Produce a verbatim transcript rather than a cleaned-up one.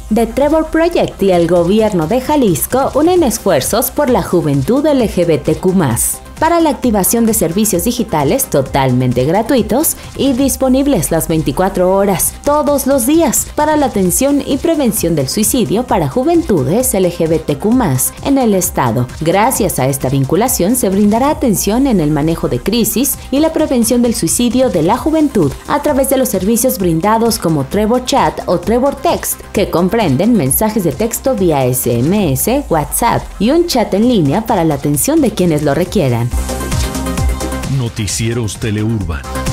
The Trevor Project y el gobierno de Jalisco unen esfuerzos por la juventud L G B T Q más, para la activación de servicios digitales totalmente gratuitos y disponibles las veinticuatro horas, todos los días, para la atención y prevención del suicidio para juventudes L G B T Q más, en el estado. Gracias a esta vinculación se brindará atención en el manejo de crisis y la prevención del suicidio de la juventud a través de los servicios brindados como Trevor Chat o Trevor Text, que comprenden mensajes de texto vía S M S, WhatsApp y un chat en línea para la atención de quienes lo requieran. Noticieros Teleurban.